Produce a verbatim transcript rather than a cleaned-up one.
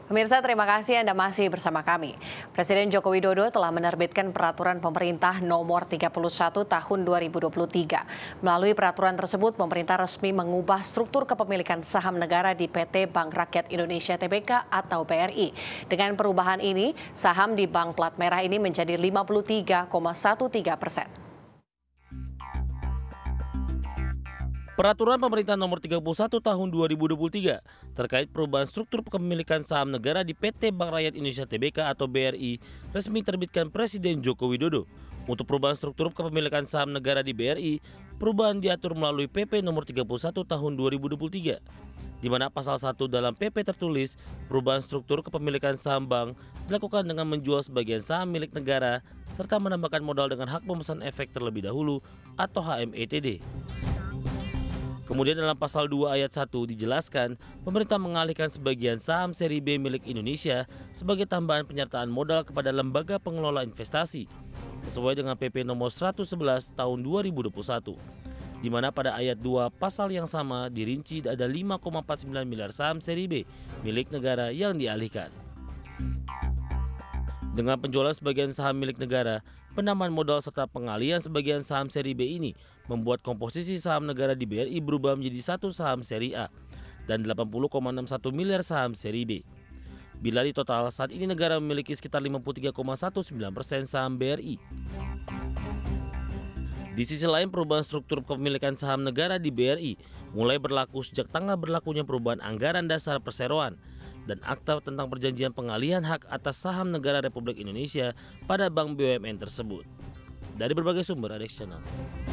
Pemirsa, terima kasih Anda masih bersama kami. Presiden Joko Widodo telah menerbitkan peraturan pemerintah nomor tiga puluh satu tahun dua ribu dua puluh tiga. Melalui peraturan tersebut, pemerintah resmi mengubah struktur kepemilikan saham negara di P T Bank Rakyat Indonesia Tbk atau B R I. Dengan perubahan ini, saham di Bank Plat Merah ini menjadi lima puluh tiga koma tiga belas persen. Peraturan Pemerintah Nomor tiga puluh satu Tahun dua ribu dua puluh tiga terkait perubahan struktur kepemilikan saham negara di P T Bank Rakyat Indonesia Tbk atau B R I resmi terbitkan Presiden Joko Widodo. Untuk perubahan struktur kepemilikan saham negara di B R I, perubahan diatur melalui P P Nomor tiga puluh satu Tahun dua ribu dua puluh tiga, di mana pasal satu dalam P P tertulis perubahan struktur kepemilikan saham bank dilakukan dengan menjual sebagian saham milik negara serta menambahkan modal dengan hak pemesan efek terlebih dahulu atau H M E T D. Kemudian dalam pasal dua ayat satu dijelaskan, pemerintah mengalihkan sebagian saham seri B milik Indonesia sebagai tambahan penyertaan modal kepada lembaga pengelola investasi, sesuai dengan P P nomor seratus sebelas tahun dua ribu dua puluh satu, di mana pada ayat dua pasal yang sama dirinci ada lima koma empat sembilan miliar saham seri B milik negara yang dialihkan. Dengan penjualan sebagian saham milik negara, penambahan modal serta pengalihan sebagian saham seri B ini membuat komposisi saham negara di B R I berubah menjadi satu saham seri A dan delapan puluh koma enam satu miliar saham seri B. Bila di total, saat ini negara memiliki sekitar lima puluh tiga koma sembilan belas persen saham B R I. Di sisi lain, perubahan struktur kepemilikan saham negara di B R I mulai berlaku sejak tanggal berlakunya perubahan anggaran dasar perseroan dan akta tentang perjanjian pengalihan hak atas saham negara Republik Indonesia pada bank B U M N tersebut. Dari berbagai sumber, Adex Channel.